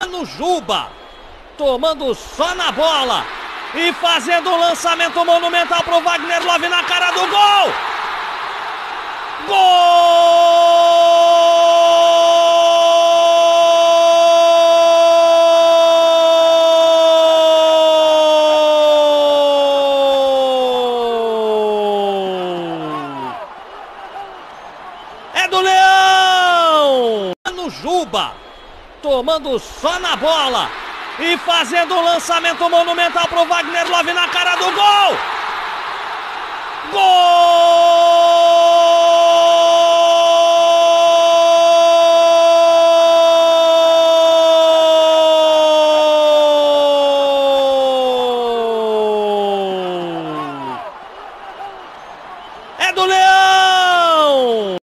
No Juba, tomando só na bola e fazendo um lançamento monumental pro Wagner Love na cara do gol! Gol! É do Leão! No Juba, tomando só na bola e fazendo um lançamento monumental pro Wagner Love na cara do gol! Gol!